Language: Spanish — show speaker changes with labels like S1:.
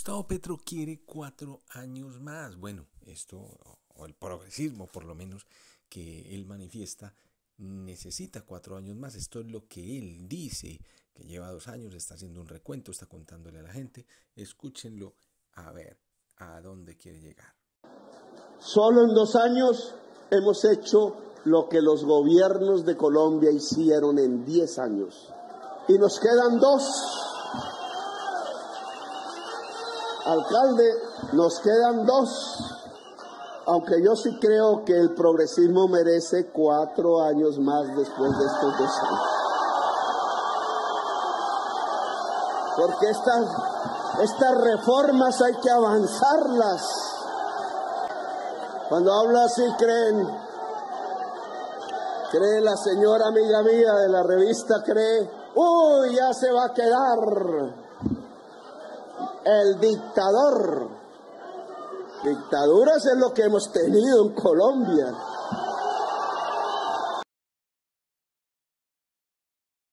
S1: Gustavo Petro quiere 4 años más. Bueno, esto, o el progresismo por lo menos, que él manifiesta, necesita 4 años más. Esto es lo que él dice, que lleva 2 años, está haciendo un recuento, está contándole a la gente. Escúchenlo a ver a dónde quiere llegar.
S2: Solo en 2 años hemos hecho lo que los gobiernos de Colombia hicieron en 10 años. Y nos quedan 2. Alcalde, nos quedan 2. Aunque yo sí creo que el progresismo merece 4 años más después de estos 2 años. Porque estas reformas hay que avanzarlas. Cuando hablo así cree la señora amiga mía de la revista, uy, ya se va a quedar el dictador. Dictaduras es lo que hemos tenido en Colombia.